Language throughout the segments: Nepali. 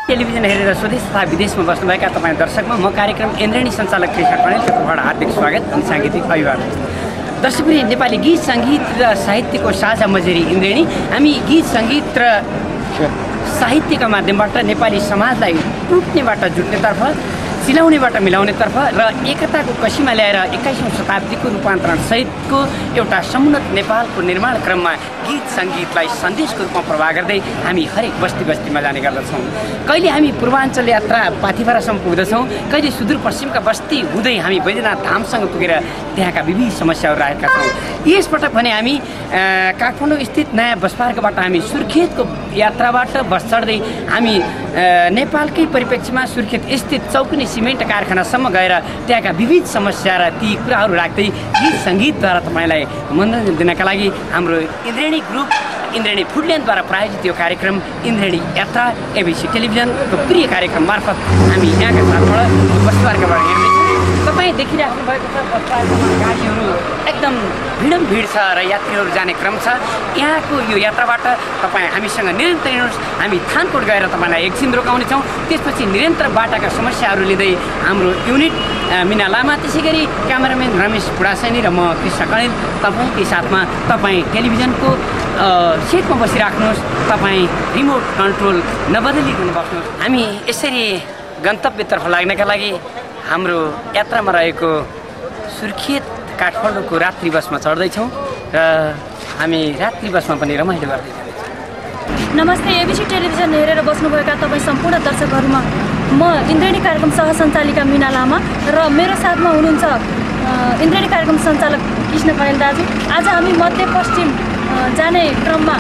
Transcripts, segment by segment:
टेलिभिजन हेरेर स्वदेश तथा विदेशमा बस्नुभएका तपाईँ दर्शकमा म कार्यक्रम इन्द्रेणी सञ्चालक कृष्ण कणेलबाट हार्दिक स्वागत अनि साङ्गीतिक अभिवादन। दर्शकवृन्द, नेपाली गीत सङ्गीत र साहित्यको साझा मजेरी इन्द्रेणी हामी गीत सङ्गीत र साहित्यका माध्यमबाट नेपाली समाजलाई टुट्नेबाट जुट्नेतर्फ, सिलाउनेबाट मिलाउनेतर्फ र एकताको कसीमा ल्याएर 21औं शताब्दीको रूपान्तरण सहितको एउटा समुन्नत नेपालको निर्माण क्रममा गीत सङ्गीतलाई सन्देशको रूपमा प्रवाह गर्दै हामी हरेक बस्ती बस्तीमा जाने गर्दछौँ। कहिले हामी पूर्वाञ्चल यात्रा पाथिभरासम्म पुग्दछौँ, कहिले सुदूरपश्चिमका बस्ती हुँदै हामी बैजनाथ धामसँग पुगेर त्यहाँका विविध समस्याहरू राखेका छौँ। यसपटक भने हामी काठमाडौँ स्थित नयाँ बस पार्कबाट हामी सुर्खेतको यात्राबाट बस चढ्दै हामी नेपालकै परिप्रेक्ष्यमा सुर्खेत स्थित चौकुने सिमेन्ट कारखानासम्म गएर त्यहाँका विविध समस्या र ती कुराहरू राख्दै गीत सङ्गीतद्वारा तपाईँलाई मनोरञ्जन दिनका लागि हाम्रो इन्द्रेणी ग्रुप इन्द्रेणी फुडल्यान्डद्वारा प्रायोजित यो कार्यक्रम इन्द्रेणी यात्रा एबिसी टेलिभिजनको प्रिय कार्यक्रम मार्फत हामी यहाँका साथबाट बस पार्कबाट हेर्दैछौँ। तपाईँ देखिराख्नु भएको छ बस पार्कमा गाडीहरू एकदम भिड छ र यात्रीहरू जाने क्रम छ। यहाँको यो यात्राबाट तपाईँ हामीसँग निरन्तर हिँड्नुहोस्। हामी थानकोट गएर तपाईँलाई एकछिन रोकाउनेछौँ। त्यसपछि निरन्तर बाटाका समस्याहरू लिँदै हाम्रो युनिट मिना लामा, त्यसै गरी क्यामेराम्यान रमेश पुडासैनी र म कृष्ण कणेल तपाईँकै साथमा तपाईँ टेलिभिजनको सेटमा बसिराख्नुहोस्। तपाईँ रिमोट कन्ट्रोल नबदलिकन बस्नुहोस्। हामी यसरी गन्तव्यतर्फ लाग्नका लागि हाम्रो यात्रामा रहेको सुर्खेत काठमाडौँको रात्रि बसमा चढ्दैछौँ र हामी रात्रि बसमा पनि रमाइलो गर्दै जाँदैछौँ। नमस्ते, एबिसी टेलिभिजन हेरेर बस्नुभएका तपाईँ सम्पूर्ण दर्शकहरूमा म इन्द्रेणी कार्यक्रम सहसञ्चालिका मिना लामा र मेरो साथमा हुनुहुन्छ इन्द्रेणी कार्यक्रम सञ्चालक कृष्ण कणेल दाजु। आज हामी मध्यपश्चिम जाने क्रममा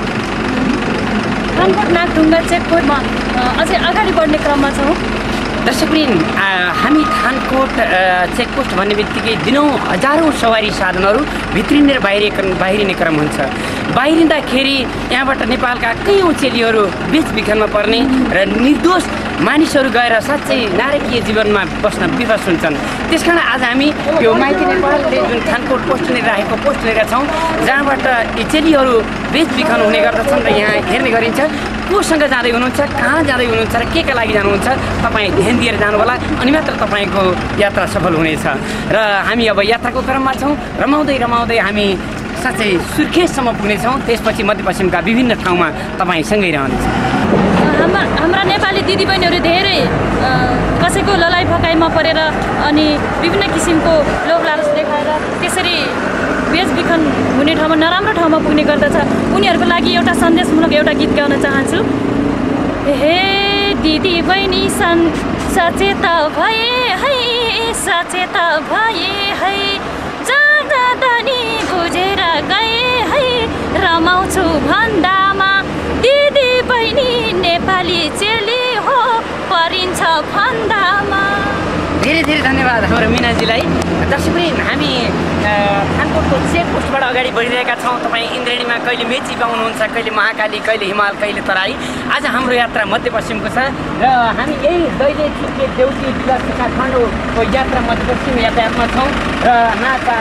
थानकोट नागढुङ्गा चेकपोस्टमा अझै अगाडि बढ्ने क्रममा छौँ। दर्शकवृन्द, हामी थानकोट चेकपोस्ट भन्ने बित्तिकै दिनौँ हजारौँ सवारी साधनहरू भित्रिने र बाहिरिने क्रम हुन्छ। बाहिरिँदाखेरि यहाँबाट नेपालका कयौँ चेलीहरू बेचबिखनमा पर्ने र निर्दोष मानिसहरू गएर साँच्चै नारकीय जीवनमा बस्न विवश हुन्छन्। त्यसकारण आज हामी यो माइती नेपालले जुन थानकोट पोस्ट लिएर राखेको पोस्ट लिएका छौँ, जहाँबाट यी चेलीहरू बेचबिखन हुने गर्दछन् र यहाँ हेर्ने गरिन्छ कोसँग जाँदै हुनुहुन्छ, कहाँ जाँदै हुनुहुन्छ र के का लागि जानुहुन्छ। तपाईँ ध्यान दिएर जानु होला, अनि मात्र तपाईँको यात्रा सफल हुनेछ। र हामी अब यात्राको क्रममा छौँ। रमाउँदै हामी साँच्चै सुर्खेतसम्म पुग्नेछौँ। त्यसपछि मध्यपश्चिमका विभिन्न ठाउँमा तपाईँसँगै रहनेछ। हाम्रा नेपाली दिदीबहिनीहरू धेरै कसैको ललाइ फकाइमा परेर अनि विभिन्न किसिमको लोभ लालच देखाएर त्यसरी बेचबिखन हुने ठाउँमा, नराम्रो ठाउँमा पुग्ने गर्दछ। उनीहरूको लागि एउटा सन्देशमूलक एउटा गीत गाउन चाहन्छु। हे दिदी बहिनी सचेत भए है, सचेत भए है, जाँदा नि बुझेर गए है, रमाउँछु भन्दामा दिदी बहिनी नेपाली चेली हो परिन्छ फन्दामा। धेरै धेरै धन्यवाद हाम्रो मिनाजीलाई। दर्शकवृन्द, हामी थानकोटको चेकपोस्टबाट अगाडि बढिरहेका छौँ। तपाईँ इन्द्रेणीमा कहिले मेची पाउनुहुन्छ, कहिले महाकाली, कहिले हिमाल, कहिले तराई। आज हाम्रो यात्रा मध्यपश्चिमको छ र हामी यही दैलेख सुर्खेत देउसी विकास काठमाडौँको यात्रा मध्यपश्चिम यातायातमा छौँ र नाचा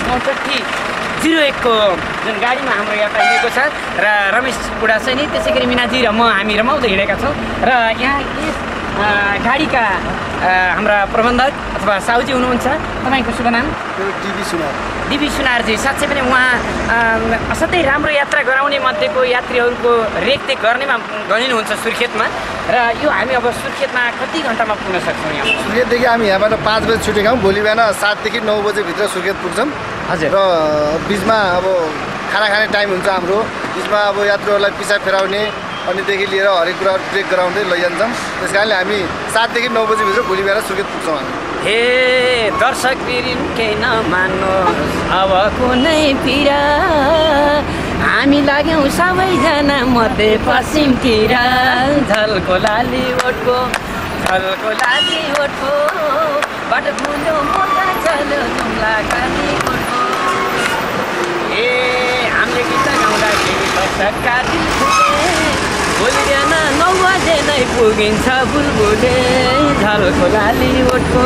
6401 को जुन गाडीमा हाम्रो यात्रा हिँडेको छ र रमेश पुडासैनी, त्यसै गरी मिनाजी र म हामी रमाउँदै हिँडेका छौँ। र यहाँ यस गाडीका हाम्रा प्रबन्धक अथवा साहुजी हुनुहुन्छ। तपाईँको शुभ नाम? डिबी सुनारजी। साँच्चै पनि उहाँ असाध्यै राम्रो यात्रा गराउने मध्येको यात्रीहरूको रेखदेख गर्नेमा गनिनुहुन्छ सुर्खेतमा। र यो हामी अब सुर्खेतमा कति घन्टामा पुग्न सक्छौँ? यहाँ सुर्खेतदेखि हामी यहाँबाट 5 बजी छुटेका हौँ। भोलि बिहान 7 देखि 9 बजेभित्र सुर्खेत पुग्छौँ। हजुर। र बिचमा अब खाना खाने टाइम हुन्छ हाम्रो। बिचमा अब यात्रुहरूलाई पिछा फेराउने अनिदेखि लिएर हरेक कुराहरू ट्रेक गराउँदै लैजान्छौँ। त्यस कारणले हामी 7 देखि 9 बजीभित्र भोलि बिहान सुर्खेत पुग्छौँ हामी। हे दर्शक बिरिन्कै नमान्नुहोस् अब कुनै पिरा, हामी लाग्यौँ सबैजना मध्यपश्चिमतिर। झल्को लाली ओठको बाट फुल्यो मोटा चल्यो जुम्ला काली ओठको। ए हामीले गीत गाउँदाखेरि दर्शकका दिल फुटे, भोलि बिहान 9 बजे नै पुगिन्छ बुलबुले। झल्को लाली ओठको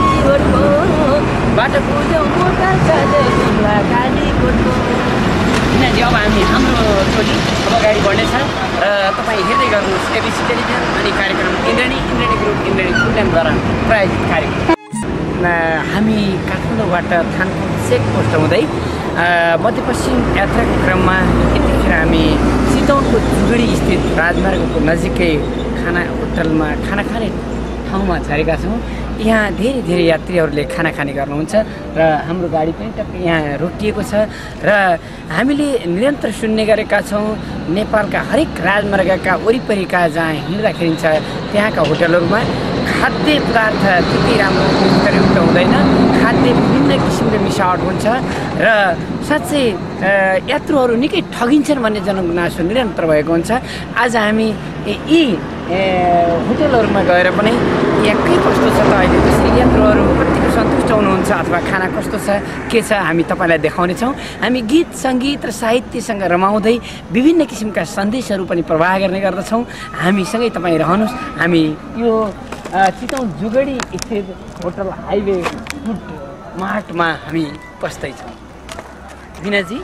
बाट फुल्यो मोटा चल्यो जुम्ला काली ओठको। दिनाजी अब हामी हाम्रो टोली अब अगाडि बढ्नेछ र तपाईँ हेर्दै गर्नुहोस् एबिसी टेलिभिजन अनि कार्यक्रम इन्द्रेणी ग्रुप इन्द्रेणी फुलद्वारा प्रायोजित कार्यक्रम। हामी काठमाडौँबाट थानकोट चेक पोस्ट हुँदै मध्यपश्चिम यात्राको क्रममा यतिखेर हामी चितवनको जुगडी स्थित राजमार्गको नजिकै होटलमा खाना खाने ठाउँमा झरेका छौँ। यहाँ धेरै यात्रीहरूले खाना खाने गर्नुहुन्छ र हाम्रो गाडी पनि टक्क यहाँ रोकिएको छ र हामीले निरन्तर सुन्ने गरेका छौँ नेपालका हरेक राजमार्गका वरिपरिका जहाँ हिँड्दाखेरि त्यहाँका होटलहरूमा खाद्य पदार्थ त्यति राम्रो युक्त हुँदैन, खाद्य विभिन्न किसिमको मिसावट हुन्छ र साँच्चै यात्रुहरू निकै ठगिन्छन् भन्ने जनगुनासो निरन्तर भएको हुन्छ। आज हामी यी होटलहरूमा गएर पनि यहाँ के कस्तो छ त अहिले त्यसरी यात्रुहरू कतिको सन्तुष्ट हुनुहुन्छ अथवा खाना कस्तो छ के छ हामी तपाईँलाई देखाउनेछौँ। हामी गीत सङ्गीत र साहित्यसँग रमाउँदै विभिन्न किसिमका सन्देशहरू पनि प्रवाह गर्ने गर्दछौँ। हामीसँगै तपाईँ रहनुहोस्। हामी यो चितवन जुगडी स्थित होटल हाइवे फुड मार्टमा हामी बस्दैछौँ। दिनाजी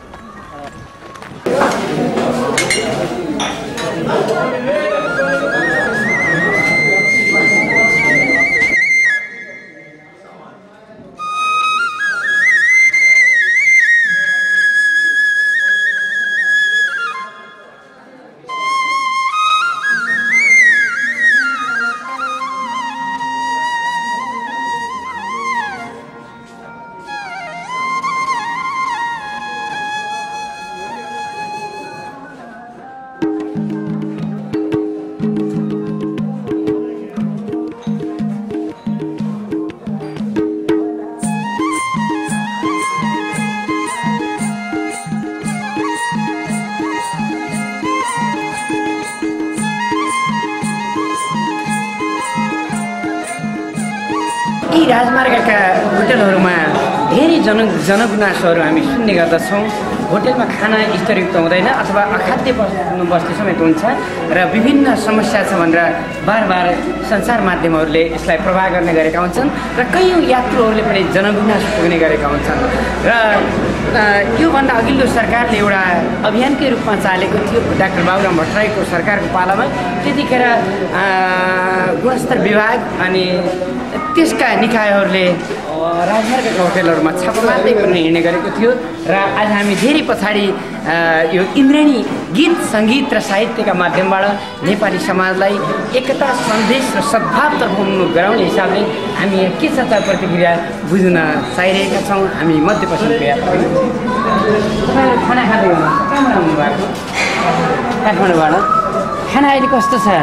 यी राजमार्गका होटलहरूमा धेरै जनगुनासोहरू हामी सुन्ने गर्दछौँ। होटलमा खाना स्तरयुक्त हुँदैन अथवा अखाद्य वस्तु समेत हुन्छ र विभिन्न समस्या छ भनेर बार सञ्चार माध्यमहरूले यसलाई प्रवाह गर्ने गरेका हुन्छन् र कयौँ यात्रुहरूले पनि जनगुनासो पुग्ने गरेका हुन्छन्। र योभन्दा अघिल्लो सरकारले एउटा अभियानकै रूपमा चालेको थियो डाक्टर बाबुराम भट्टराईको सरकारको पालामा। त्यतिखेर गुणस्तर विभाग अनि त्यसका निकायहरूले राजमार्गका होटलहरूमा छापा मार्दै गर्न हिँड्ने गरेको थियो र आज हामी धेरै पछाडि यो इन्द्रेणी गीत सङ्गीत र साहित्यका माध्यमबाट नेपाली समाजलाई एकता सन्देश र सद्भावतर्फ गराउने हिसाबले हामी यहाँ के छ त प्रतिक्रिया बुझ्न चाहिरहेका छौँ। हामी मध्यपश्चिमको यात्रा तपाईँहरू खाना खाँदै हुनुहुन्छ, कहाँबाट आउनुभएको? काठमाडौँबाट। खाना अहिले कस्तो छ?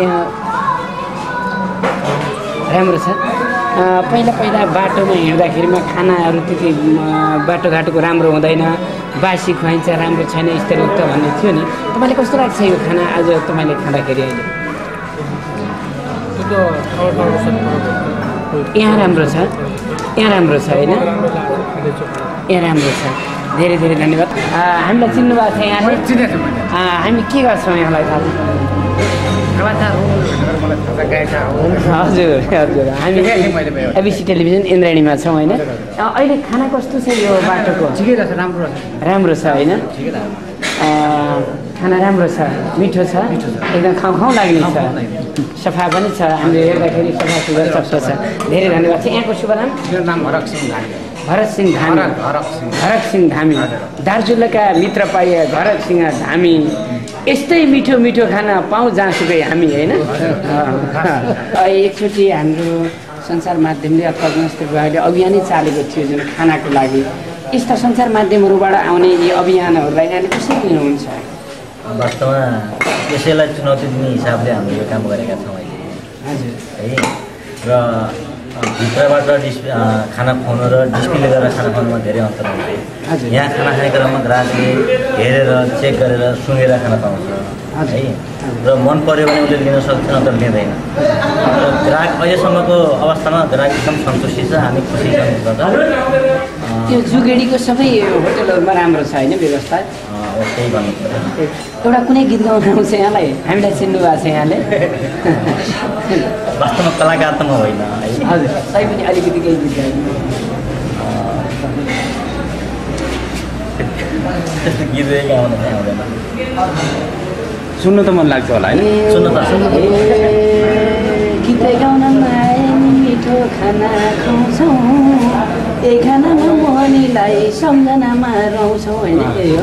राम्रो छ। पहिला बाटोमा हिँड्दाखेरिमा खानाहरू त्यति बाटोघाटोको राम्रो हुँदैन, बासी खुवाइन्छ, राम्रो छैन, स्तरयुक्त भन्ने थियो नि। तपाईँलाई कस्तो लाग्छ यो खाना आज तपाईँले खाँदाखेरि? अहिले यहाँ राम्रो छ, यहाँ राम्रो छ होइन? यहाँ राम्रो छ। धेरै धन्यवाद। हामीलाई चिन्नुभएको छ यहाँले? हामी के गर्छौँ यहाँलाई थाहा हजुर हामी एबिसी टेलिभिजन इन्द्रेणीमा छौँ होइन? अहिले खाना कस्तो छ यो बाटोको? ठिकै छ, राम्रो छ होइन? खाना राम्रो छ, मिठो छ, एकदम खाउँ लाग्ने छ, सफा पनि छ, हामीले हेर्दाखेरि सफा सुग्घर सफा छ। धेरै धन्यवाद छ। यहाँको शुभ नाम? मेरो नाम भरत सिंह धामी। दार्जुलाका मित्र पाइए भरत सिंह धामी। यस्तै मिठो खाना पाऊँ जहाँसुकै हामी होइन? एकचोटि हाम्रो सञ्चार माध्यमले अथवा गुणस्तर विभागले अभियानै चालेको थियो जुन खानाको लागि। यस्ता सञ्चार माध्यमहरूबाट आउने यी अभियानहरूलाई यहाँले कसरी लिनुहुन्छ? वास्तवमा यसैलाई चुनौती दिने हिसाबले हामीले यो काम गरेका छौँ अहिले। हजुर है र भित्रबाट खाना खुवाउनु र डिस्प्ले गरेर खाना खुवाउनुमा धेरै अन्तर हुन्छ। यहाँ खाना खाने क्रममा ग्राहकले हेरेर चेक गरेर सुनेर खाना पाउँछ है र मन पऱ्यो भने उसले लिन सक्छ, नत्र लिँदैन। र ग्राहक अहिलेसम्मको अवस्थामा ग्राहक एकदम सन्तुष्टि छ, हामी खुसी छौँ। त्यो जुगेडीको सबै होटलहरूमा राम्रो छ होइन व्यवस्था? त्यही भन्नुपर्छ। एउटा कुनै गीत गाउन आउँछ यहाँलाई? हामीलाई चिन्नु भएको छ यहाँले? वास्तवमा कलाकार त म होइन है। हजुर सही पनि अलिकति केही गीत गाइदिनु। त्यस्तो गीत गाउन चाहिँ आउँदैन। सुन्नु त मन लाग्छ होला होइन? सुन्नु त गीत गाउन मिठो खाना खुवाउँछौँ, यही खानामा मोहनीलाई सम्झनामा रहन्छौँ होइन?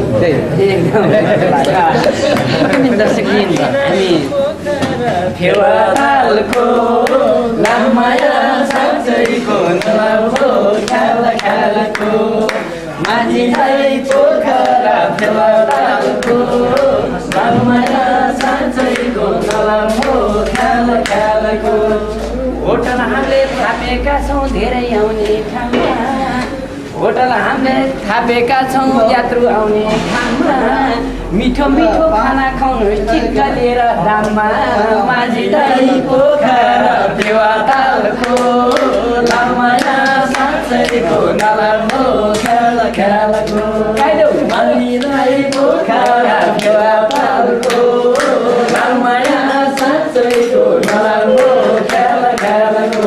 दर्शकवृन्द, हामी फेवातालको लामाया साँच्चैको नलाभो खाला खालाको माझीलाई पोखरा फेवातालको लामाया साँच्चैको नलाभो खाला खालाको होटल हामीले थापेका छौँ धेरै आउने ठाउँमा, होटल हामीले थापेका छौँ यात्रु आउने ठाउँमा, मिठो मिठो खाना खाउनु चिक्क लिएर दाममा माझीलाई पोखरा फेवातालको लामाया साँच्चैको नलाभो खाला खालाको माझीलाई पोखरा फेवातालको लामाया साँच्चैको नलाभो खाला खालाको।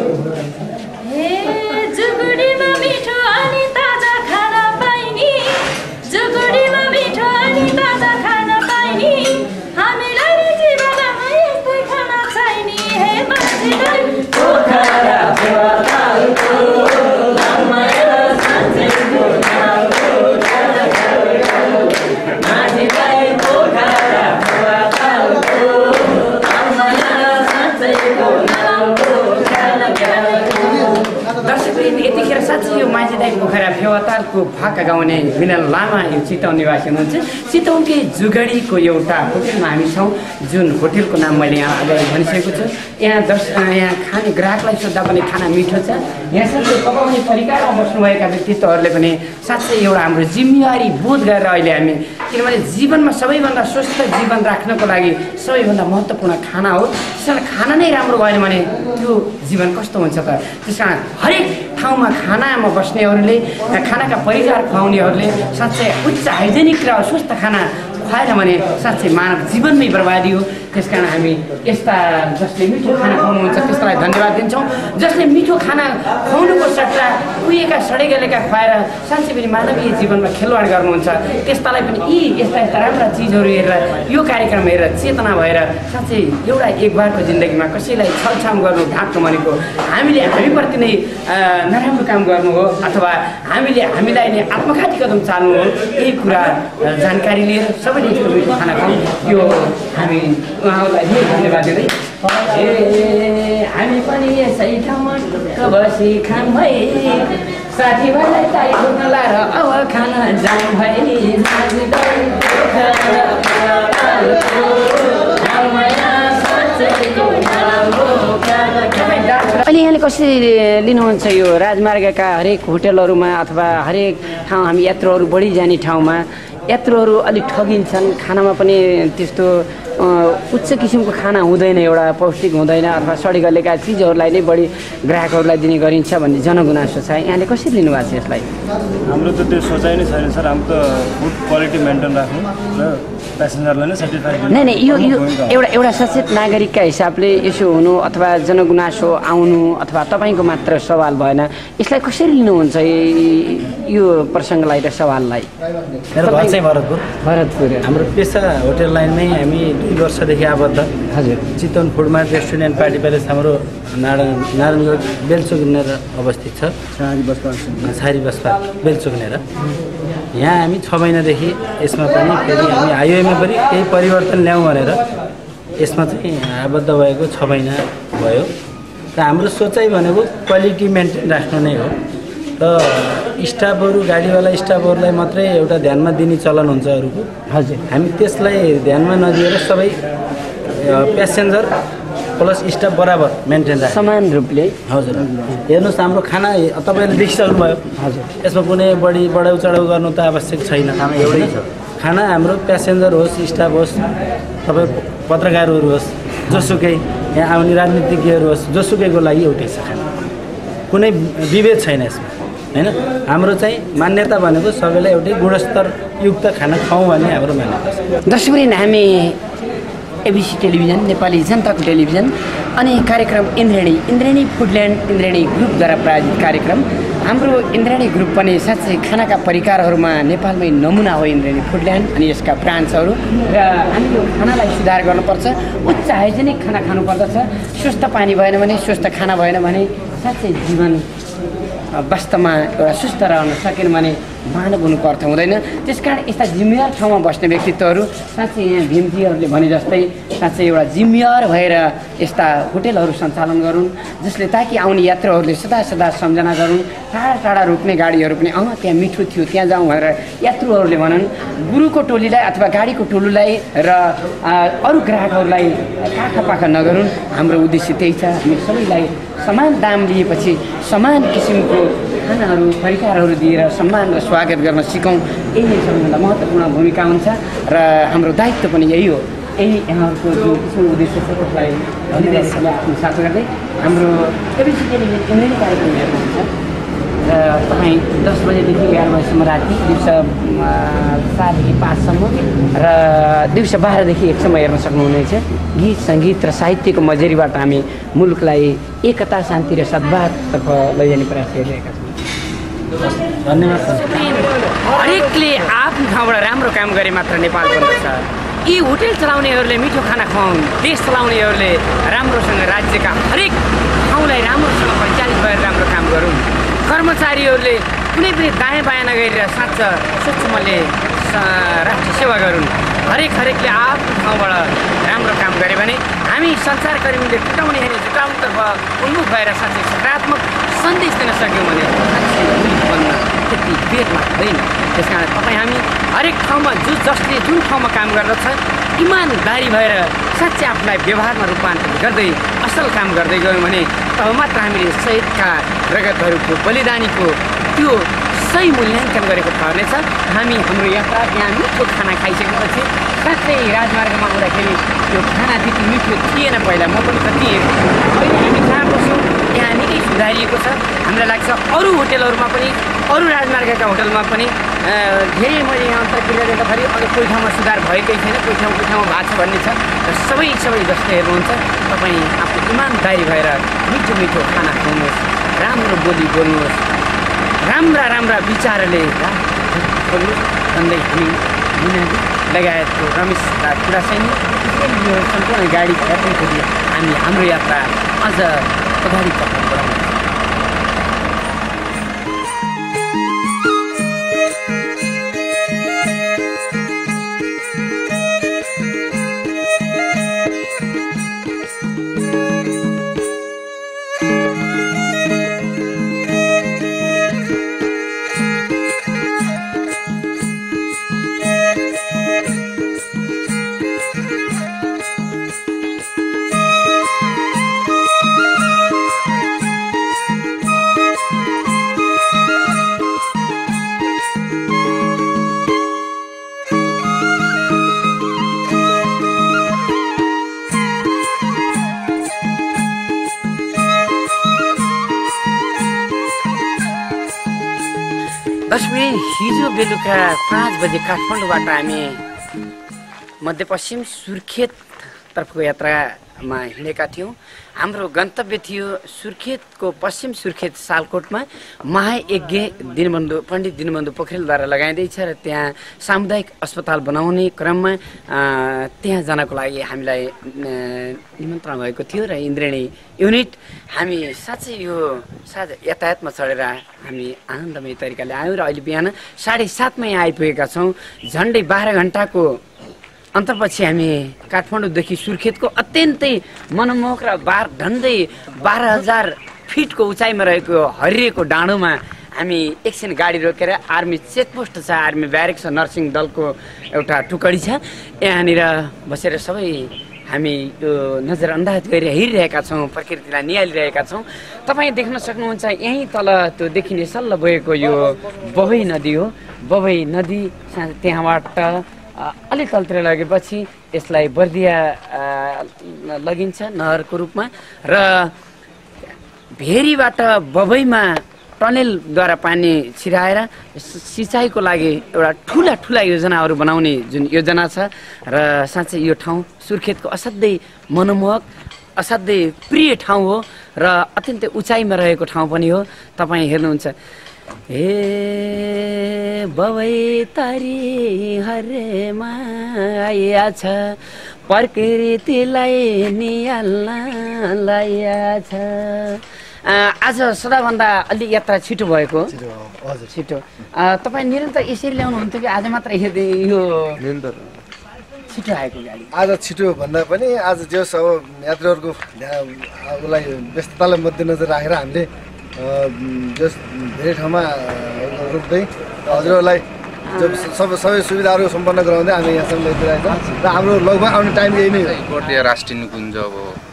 जुगुडीमा मिठो अनि ताजा खाना पाइने, जुगुडीमा मिठो अनि ताजा खाना पाइने, हामीलाई जीवनमा यस्तै खाना चाहिने। हे माझीलाई पोखरा फेवातालको लामाया साँच्चैको नलाभो खाला खालाको माझीलाई पोखरा फेवातालको लामाया साँच्चैको नलाभो खाला खालाको। दर्शकवृन्द, यतिखेर साँच्चै यो माझीलाई पोखरा फेवातालको भाका गाउने विनल लामा यो चितवन निवासी हुनुहुन्छ। चितवनकै जुगडीको एउटा होटेलमा हामी छौँ, जुन होटेलको नाम मैले यहाँ अगाडि भनिसकेको छु। यहाँ यहाँ खाने ग्राहकलाई सोद्धा पनि खाना मिठो छ। यहाँ साँच्चै पकाउने परिकारमा बस्नुभएका व्यक्तित्वहरूले पनि साँच्चै एउटा हाम्रो जिम्मेवारी बोध गरेर अहिले हामी, किनभने जीवनमा सबैभन्दा स्वस्थ जीवन राख्नको लागि सबैभन्दा महत्त्वपूर्ण खाना हो। त्यसैले खाना नै राम्रो भएन भने त्यो जीवन कस्तो हुन्छ त? त्यस कारण हरेक ठाउँमा खानामा बस्नेहरूले, खानाका परिकार खुवाउनेहरूले साँच्चै उच्च हाइजेनिक र स्वस्थ खाना खुवाएन भने साँच्चै मानव जीवनमै बर्बादी हो। त्यसकारण हामी यस्ता जसले मिठो खाना खुवाउनुहुन्छ त्यसलाई धन्यवाद दिन्छौँ। जसले मिठो खाना खुवाउनुको सट्टा कुहिएका सडेगलेका खुवाएर साँच्चै पनि मानवीय जीवनमा खेलवाड गर्नुहुन्छ, त्यस्तालाई पनि यी यस्ता यस्ता राम्रा चिजहरू हेरेर, यो कार्यक्रम हेरेर चेतना भएर साँच्चै एउटा एक बारको जिन्दगीमा कसैलाई छलछाम गर्नु ढाँट्नु भनेको हामीप्रति नै नराम्रो काम गर्नु हो अथवा हामीलाई नै आत्मघाती कदम चाल्नु हो। यही कुरा जानकारी लिएर सबैले यस्तो मिठो खाना खाउँ, यो हामी उहाँहरूलाई धेरै धन्यवाद दिँदै हामी पनि यसै ठाउँमा बसी खाम भई, साथीभाइलाई ताई घुम्न लाएर अब खाना जाम भई। अहिले यहाँले कसरी लिनुहुन्छ यो राजमार्गका हरेक होटलहरूमा अथवा हरेक ठाउँ हामी यात्रुहरू बढी जाने ठाउँमा यात्रुहरू अलिक ठगिन्छन्, खानामा पनि त्यस्तो उच्च किसिमको खाना हुँदैन, एउटा पौष्टिक हुँदैन अथवा सडिगलेका चिजहरूलाई नै बढी ग्राहकहरूलाई दिने गरिन्छ भन्ने जनगुनासो छ। यहाँले कसरी लिनुभएको छ यसलाई? हाम्रो त त्यो सोचाइ नै छैन सर, हाम्रो त फुड क्वालिटी मेन्टेन राख्नु र प्यासेन्जरलाई नै सेटिस्फाई गर्नु। नै यो एउटा सचेत नागरिकका हिसाबले यसो हुनु अथवा जनगुनासो आउनु अथवा तपाईँको मात्र सवाल भएन, यसलाई कसरी लिनुहुन्छ यो प्रसङ्गलाई र सवाललाई? मेरो घर चाहिँ भरतपुर। हाम्रो पेसा होटेल लाइनमै हामी 2 वर्षदेखि आबद्ध। हजुर। Chitwan food mart restaurant and party palace हाम्रो नारायणगढ बेलचोकनेर अवस्थित छ। छारी बस्पा बेलचोकनेर। यहाँ हामी 6 महिनादेखि यसमा पनि फेरि हामी हाइवेमा पनि केही परिवर्तन ल्याउँ भनेर यसमा चाहिँ आबद्ध भएको 6 महिना भयो। र हाम्रो सोचाइ भनेको क्वालिटी मेन्टेन राख्नु नै हो। र स्टाफहरू गाडीवाला स्टाफहरूलाई मात्रै एउटा ध्यानमा दिने चलन हुन्छ अरूको। हजुर। हामी त्यसलाई ध्यानमा नदिएर सबै प्यासेन्जर प्लस स्टाफ बराबर मेन्टेन राख्छ समान रूपले। हजुर। हेर्नुहोस् हाम्रो खाना तपाईँले देखिसक्नुभयो। हजुर। यसमा कुनै बढी बढाउ चढाउ गर्नु त आवश्यक छैन। खाना एउटै छ। खाना हाम्रो प्यासेन्जर होस्, स्टाफ होस्, तपाईँ पत्रकारहरू होस्, जोसुकै यहाँ आउने राजनीतिज्ञहरू होस्, जोसुकैको लागि एउटै छ खाना, कुनै विभेद छैन यसमा हैन। हाम्रो चाहिँ मान्यता भनेको सबैलाई एउटै गुणस्तरयुक्त खाना खुवाउँ भन्ने हाम्रो मान्यता छ। दर्शकवृन्द, हामी एबिसी टेलिभिजन, नेपाली जनताको टेलिभिजन अनि कार्यक्रम इन्द्रेणी फुडल्यान्ड इन्द्रेणी ग्रुपद्वारा प्रायोजित कार्यक्रम। हाम्रो इन्द्रेणी ग्रुप पनि साँच्चै खानाका परिकारहरूमा नेपालमै नमुना हो इन्द्रेणी फुडल्यान्ड अनि यसका ब्रान्ड्सहरू। र हामी यो खानालाई सुधार गर्नुपर्छ, उच्च हाइजेनिक खाना खानुपर्दछ। स्वस्थ पानी भएन भने, स्वस्थ खाना भएन भने साँच्चै जीवन वास्तवमा एउटा सुस्थ रहन सकेन भने मानव हुनुको अर्थ हुँदैन। त्यसकारण यस्ता जिम्मेवार ठाउँमा बस्ने व्यक्तित्वहरू साँच्चै यहाँ भीमजीहरूले भने जस्तै साँच्चै एउटा जिम्मेवार भएर यस्ता होटेलहरू सञ्चालन गरून्, जसले ताकि आउने यात्रुहरूले सदा सदा सम्झना गरून्। टाढा टाढा रोक्ने गाडीहरू पनि त्यहाँ मिठो थियो त्यहाँ जाउँ भनेर यात्रुहरूले भनन्। गुरुको टोलीलाई अथवा गाडीको टोलीलाई र अरू ग्राहकहरूलाई पाखा नगरून्। हाम्रो उद्देश्य त्यही छ, हामी सबैलाई समान दाम लिएपछि समान किसिमको खानाहरू परिकारहरू दिएर सम्मान र स्वागत गर्न सिकौँ। यही नै सबैभन्दा महत्त्वपूर्ण भूमिका हुन्छ र हाम्रो दायित्व पनि यही हो। यही यहाँहरूको जुन किसिमको उद्देश्य छ त्यसलाई धन्यवाद साथ गर्दै हाम्रो एबिसी टेलिभिजन इन्द्रेणी कार्यक्रम हेर्नुहुन्छ र तपाईँ 10 बजेदेखि 11 बजीसम्म राति, दिउँसो 7 देखि 5सम्म र दिउँसो 12 देखि 1सम्म हेर्न सक्नुहुनेछ। गीत सङ्गीत र साहित्यको मजेरीबाट हामी मुलुकलाई एकता, शान्ति र सद्भावतर्फ लैजाने प्रयास गरिरहेका छौँ। धन्यवाद। हरेकले आफ्नो ठाउँबाट राम्रो काम गरे मात्र नेपाल बन्दछ। यी होटेल चलाउनेहरूले मिठो खाना खुवाउन्, देश चलाउनेहरूले राम्रोसँग राज्यका हरेक ठाउँलाई राम्रोसँग परिचालित गरेर राम्रो काम गरून्। कर्मचारीहरूले कुनै पनि दायाँ बायाँ नगरेर स्वच्छमले राष्ट्र सेवा गरून्। हरेकले आफ्नो ठाउँबाट राम्रो काम गरे भने हामी सञ्चारकर्मीले जुटाउने होइन जुटाउनुतर्फ उन्मुख भएर साँच्चै सकारात्मक सन्देश दिन सक्यौँ भने साँच्चै मुलुक बन्न त्यति बेरमा हुँदैन। त्यस कारण तपाईँ हामी हरेक ठाउँमा जसले जुन ठाउँमा काम गर्दछ इमानदारी भएर साँच्चै आफूलाई व्यवहारमा रूपान्तरण गर्दै असल काम गर्दै गयौँ भने तब मात्र हामीले शहीदका रगतहरूको बलिदानीको त्यो सही मूल्याङ्कन गरेको ठहर्नेछ। हामी हाम्रो यात्रा यहाँ मिठो खाना खाइसकेपछि साँच्चै राजमार्गमा आउँदाखेरि त्यो खाना त्यति मिठो थिएन। पहिला म पनि कति हेरेँ, अहिले हामी जहाँ बस्यौँ यहाँ निकै सुधारिएको छ। हामीलाई लाग्छ अरू होटेलहरूमा पनि, अरू राजमार्गका होटलमा पनि धेरै मैले यहाँ अन्तर्क्रिया गर्दाखेरि अझ कोही ठाउँमा सुधार भएकै छैन, कोही ठाउँमा भएको छ भन्ने छ। र सबै जस्तै हेर्नुहुन्छ, तपाईँ आफ्नो इमानदारी भएर मिठो मिठो खाना खुवाउनुहोस्, राम्रो बोली बोल्नुहोस्, राम्रा विचारले बोल्नुहोस् भन्दै हामी मुनादी लगायतको रमेश कुरा सैनी यो सम्पूर्ण गाडी यात्रीको हामी हाम्रो यात्रा अझ अगाडि बढाउँछौँ। हिजो बेलुका 5 बजे काठमाडौँबाट हामी मध्यपश्चिम सुर्खेततर्फको यात्रामा हिँडेका थियौँ। हाम्रो गन्तव्य थियो सुर्खेतको पश्चिम सुर्खेत सालकोटमा महायज्ञ पण्डित दिनबन्धु पोखरेलद्वारा लगाइँदैछ र त्यहाँ सामुदायिक अस्पताल बनाउने क्रममा त्यहाँ जानको लागि हामीलाई निमन्त्रणा भएको थियो र इन्द्रेणी युनिट हामी साँच्चै यो यातायातमा चढेर हामी आनन्दमय तरिकाले आयौँ र अहिले बिहान 7:30 यहाँ आइपुगेका छौँ। झन्डै 12 घन्टाको अन्तरपछि हामी काठमाडौँदेखि सुर्खेतको अत्यन्तै मनमोहक र झन्डै 12,000 फिटको उचाइमा रहेको हरिएको डाँडोमा हामी एकछिन गाडी रोकेर आर्मी चेकपोस्ट छ, आर्मी ब्यारेक छ, नर्सिङ दलको एउटा टुकडी छ, यहाँनिर बसेर सबै हामी यो नजरअन्दाज गरेर हेरिरहेका छौँ, प्रकृतिलाई निहालिरहेका छौँ। तपाईँ देख्न सक्नुहुन्छ यहीँ तल त्यो देखिने सल्ल बगेको यो बबई नदी हो। बबई नदी त्यहाँबाट अलि तलतिर लगेपछि यसलाई बर्दिया लगिन्छ नहरको रूपमा र भेरीबाट बबईमा टनेलद्वारा पानी छिराएर सिँचाइको लागि एउटा ठुला योजनाहरू बनाउने जुन योजना छ र साँच्चै यो ठाउँ सुर्खेतको असाध्यै मनमोहक असाध्यै प्रिय ठाउँ हो र अत्यन्तै उचाइमा रहेको ठाउँ पनि हो। तपाईँ हेर्नुहुन्छ हे बवैतारी हरेमा आइया छ प्रकृतिलाई निहाल्न लाइया छ। आज सदाभन्दा अलि यात्रा छिटो भएको छिटो तपाईँ निरन्तर यसरी ल्याउनुहुन्थ्यो कि आज मात्र यो छिटो आएको गाडी? आज छिटो भन्दा पनि आज जस अब यात्रुहरूको उसलाई व्यस्ततालाई मध्यनजर राखेर हामीले जस धेरै ठाउँमा रोक्दै हजुरहरूलाई सबै सुविधाहरू सम्पन्न गराउँदै हामी यहाँसम्म ल्याइरहेको छौँ र हाम्रो लगभग आउने टाइम यही नै हो। बर्दिया राष्ट्रिय निकुञ्ज अब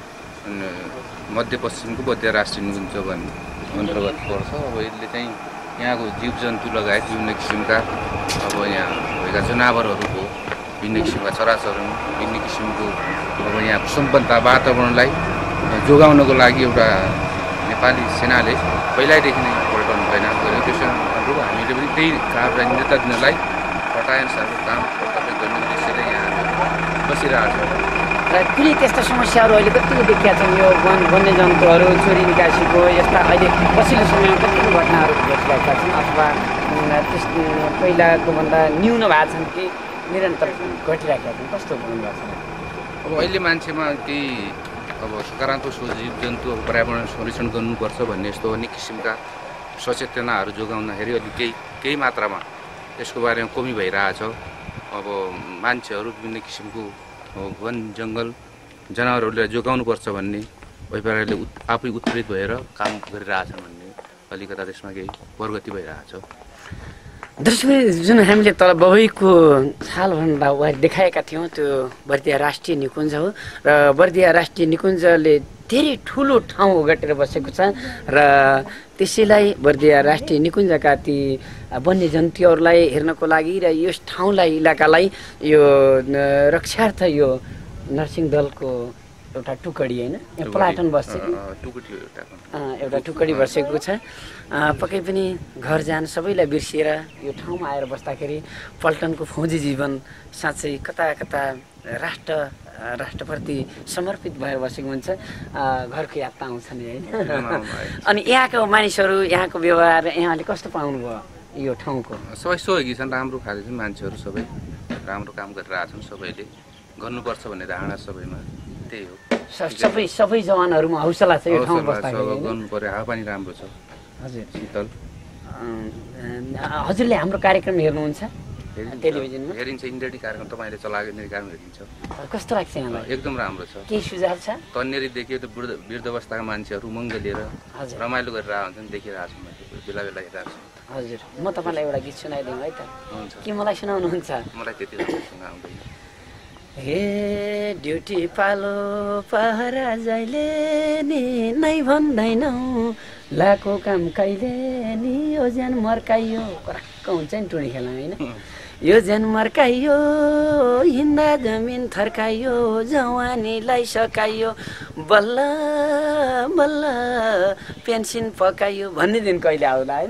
मध्यपश्चिमको बर्दिया राष्ट्रिय निकुञ्ज भन्ने अन्तर्गत पर्छ। अब यसले चाहिँ यहाँको जीवजन्तु लगायत विभिन्न किसिमका अब यहाँ भएका जनावरहरूको भिन्न किसिमका चराचरण भिन्न किसिमको अब यहाँको सम्पन्नता वातावरणलाई जोगाउनको लागि एउटा नेपाली सेनाले पहिल्यैदेखि नै पल्टन भएन गरेको त्यसो अनुरूप हामीले पनि त्यही कार्यलाई नेतृत्व दिनलाई हटाएअनुसारको काम कर्तव्य गर्ने उद्देश्यले यहाँ बसिरहेको छ। र कुनै त्यस्ता समस्याहरू अहिले कतिको देखिया छन् यो वन्यजन्तुहरू चोरी निकासीको यस्ता अहिले पछिल्लो समयमा कतिको घटनाहरू भेटिरहेका छन् अथवा त्यस पहिलाको भन्दा न्यून भएको छन् कि निरन्तर घटिरहेका छन्? कस्तो भन्नुभएको छ? अब अहिले मान्छेमा केही अब सकारात्मक सोच जीवजन्तु अब पर्यावरण संरक्षण गर्नुपर्छ भन्ने यस्तो अनेक किसिमका सचेतनाहरू जोगाउँदाखेरि अलि केही मात्रामा यसको बारेमा कमी भइरहेछ। अब मान्छेहरू विभिन्न किसिमको वन जङ्गल जनावरहरूलाई जोगाउनुपर्छ भन्ने अभिप्रायले आफै उत्प्रेरित भएर काम गरिरहेछन् भन्ने अलिकता त्यसमा केही प्रगति भइरहेछ। दर्शक जुन हामीले तल बबैको सालभन्दा अगाडि देखाएका थियौँ त्यो बर्दिया राष्ट्रिय निकुञ्ज हो र बर्दिया राष्ट्रिय निकुञ्जले धेरै ठुलो ठाउँ ओगटेर बसेको छ र त्यसैलाई बर्दिया राष्ट्रिय निकुञ्जका ती वन्यजन्तुहरूलाई हेर्नको लागि र यस ठाउँलाई इलाकालाई यो रक्षार्थ यो नर्सिङ दलको एउटा टुकडी होइन प्लाटन बसेको एउटा टुकडी बसेको छ। पक्कै पनि घर जान सबैलाई बिर्सिएर यो ठाउँमा आएर बस्दाखेरि पल्टनको फौजी जीवन साँच्चै कता कता राष्ट्रप्रति समर्पित भएर बसेको हुन्छ। घरको याद त आउँछ नि होइन। अनि यहाँको मानिसहरू यहाँको व्यवहार यहाँले कस्तो पाउनुभयो यो ठाउँको? सबै सहयोगी छन्, राम्रो खाले छन् मान्छेहरू, सबै राम्रो काम गरिरहेछन्, सबैले गर्नुपर्छ भन्ने धारणा सबैमा त्यही हो। सबै जवानहरूमा हौसला छ यो ठाउँमा बस्दाखेरि गर्नु पर्यो। हावापानी राम्रो छ हजुर शीतल। हजुरले हाम्रो कार्यक्रम हेर्नुहुन्छ टेलिभिजनमा? हेरिन्छ, इन्डियन कार्यक्रम तपाईँले चलाएको इन्डियन कार्यक्रम हेरिन्छ। कस्तो लाग्छ यहाँलाई? एकदम राम्रो छ। केही सुझाव छ? तन्नेरी देखियो त वृद्ध अवस्थाका मान्छेहरू मङ्ग लिएर रमाइलो गरेर हुन्छन्, देखिरहेको छु मैले, बेला बेला हेरिरहेको छु। हजुर म तपाईँलाई एउटा गीत सुनाइदिउँ है त? हुन्छ। के मलाई सुनाउनुहुन्छ? मलाई त्यति राम्रोसँग आउँदैन। हे ड्युटी पालो पहरा जहिले नि नै भन्दैनौ लाको काम कहिले नि यो ज्यान मर्काइयो कराक्क हुन्छ नि टुणी खेल्न होइन। यो ज्यान मर्काइयो हिँड्दा जमिन थर्काइयो जवानीलाई सकाइयो बल्ल बल्ल पेन्सन पकाइयो भन्ने दिन कहिले आउला होइन।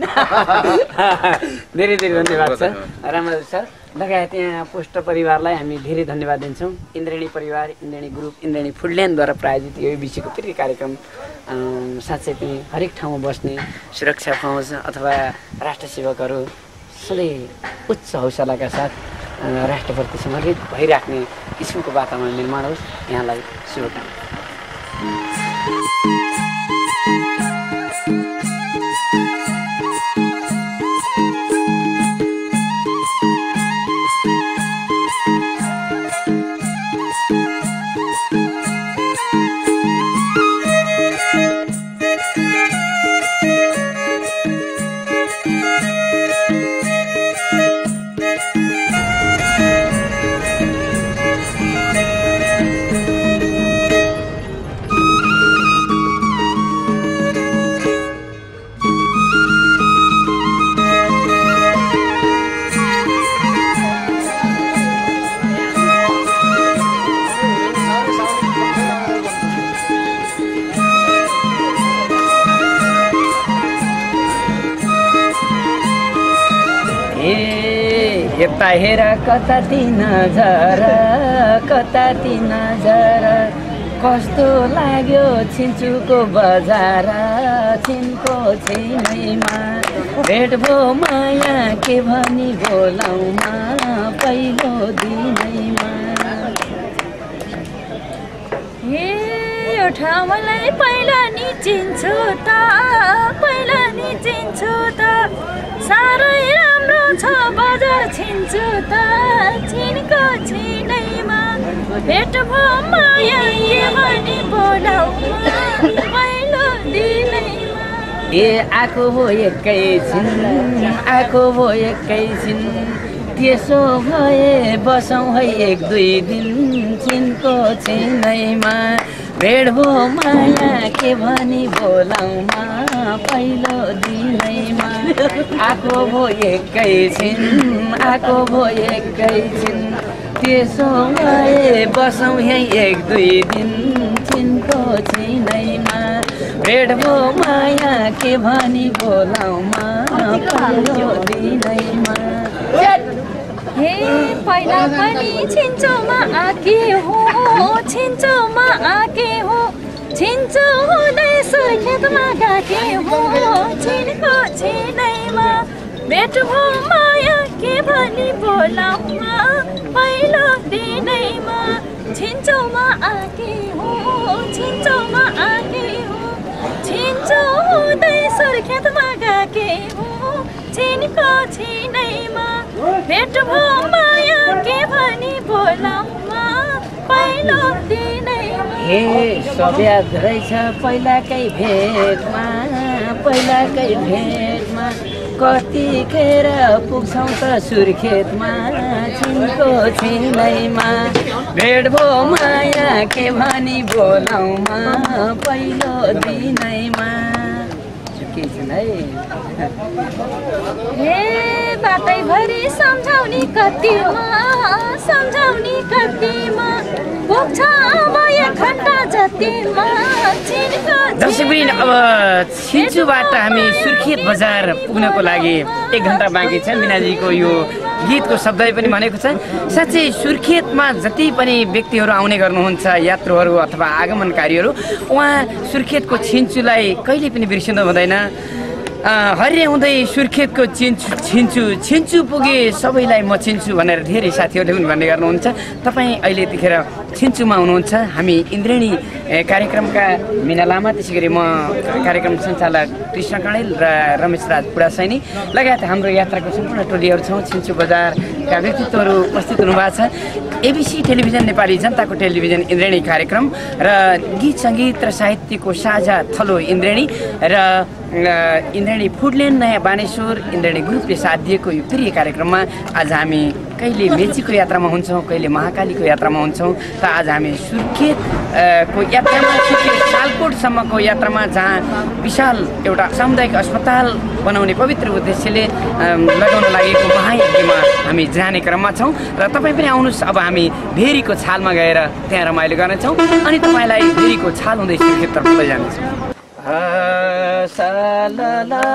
धेरै धेरै धन्यवाद सर, राम्रो सर लगायत यहाँ पोस्ट परिवारलाई हामी धेरै धन्यवाद दिन्छौँ। इन्द्रेणी परिवार, इन्द्रेणी ग्रुप, इन्द्रेणी फुडल्यान्डद्वारा प्रायोजित यो विषयको फेरि कार्यक्रम साँच्चै पनि हरेक ठाउँमा बस्ने सुरक्षा फौज अथवा राष्ट्र सेवकहरू सधैँ उच्च हौसलाका साथ राष्ट्रप्रति समर्पित भइराख्ने किसिमको वातावरण निर्माण होस्। यहाँलाई शुभकामना। देवता हेर कता तीन नजर कता तीन नजर कस्तो लाग्यो छिन्चुको बजार छिनको छिनैमा भेट भो माया के भनी बोलाउमा पहिलो दिनैमा यो ठाउँलाई पहिला नि चिन्छु त पहिला नि चिन्छु त साह्रै राम्रो छ बजार छिन्छु त छिनको छिनैमा भेट भो माया के भनी बोलाउमा पहिलो दिनैमा ए आएको हो एकैछिन आएको हो एकैछिन त्यसो भए बसौँ है एक दुई दिन छिनको छिनैमा भेट भो माया के भनी बोलाउमा पहिलो दिनैमा आएको भो एकैछिन आएको भो एकैछिन त्यसो भए बसौँ है एक दुई दिन छिनको छिनैमा भेट भो माया के भनी बोलाउमा पहिलो दिनैमा हे पहिला पनि छिन्चोमा आके हो छिन्चोमा आके हो छिन्चो हुँदै सुखेतमा गएके हो छिनको छिनैमा भेट भो माया के भनी बोलाउमा पहिलो दिनैमा छिन्चोमा आके हो छिन्चोमा आके हो छिन्चो हुँदै सुखेतमा गएके हो छिनको छिनैमा भेट भो माया के भनी बोलाउमा पहिलो दिनैमा हे सब याद रहेछ पहिलाकै भेटमा पहिलाकै भेटमा कतिखेर पुग्छौँ त सुर्खेतमा छिनको छिनैमा भेट भो माया के भनी बोलाउमा पहिलो दिनैमा केही छैन है हे बाटैभरि सम्झाउने कतिमा पुग्छ अब 1 घन्टा जतिमा छिनको दर्शकवृन्द अब छिन्चुबाट हामी सुर्खेत बजार पुग्नको लागि 1 घन्टा बाँकी छ। मिनाजीको यो गीतको शब्दले पनि भनेको छ साँच्चै सुर्खेतमा जति पनि व्यक्तिहरू आउने गर्नुहुन्छ यात्रुहरू अथवा आगमनकारीहरू उहाँ सुर्खेतको छिन्चुलाई कहिले पनि बिर्सिनु हुँदैन। हरिया हुँदै सुर्खेतको छिन्चु पुगे सबैलाई म चिन्छु भनेर धेरै साथीहरूले पनि भन्ने गर्नुहुन्छ। तपाईँ अहिले यतिखेर छिन्चुमा हुनुहुन्छ। हामी इन्द्रेणी कार्यक्रमका मिना लामा त्यसै गरी म कार्यक्रम सञ्चालक कृष्ण कणेल र रमेश राज पुडासैनी लगायत हाम्रो यात्राको सम्पूर्ण टोलीहरू छौँ। छिन्चु बजारका व्यक्तित्वहरू उपस्थित हुनुभएको छ। एबिसी टेलिभिजन नेपाली जनताको टेलिभिजन इन्द्रेणी कार्यक्रम र गीत सङ्गीत र साहित्यको साझा थलो इन्द्रेणी र इन्द्रेणी फुडल्यान्ड नयाँ बानेश्वर इन्द्रेणी ग्रुपले साथ दिएको यो प्रिय कार्यक्रममा आज हामी कहिले मेचीको यात्रामा हुन्छौँ कहिले महाकालीको यात्रामा हुन्छौँ त आज हामी सुर्खेतको यात्रामा सुर्खेत सालकोटसम्मको यात्रामा जहाँ विशाल एउटा सामुदायिक अस्पताल बनाउने पवित्र उद्देश्यले लगाउन लागेको महायज्ञमा हामी जाने क्रममा छौँ र तपाईँ पनि आउनुहोस्। अब हामी भेरीको छालमा गएर त्यहाँ रमाइलो गर्नेछौँ अनि तपाईँलाई भेरीको छाल हुँदै सुर्खेततर्फ लैजानेछौँ। सालला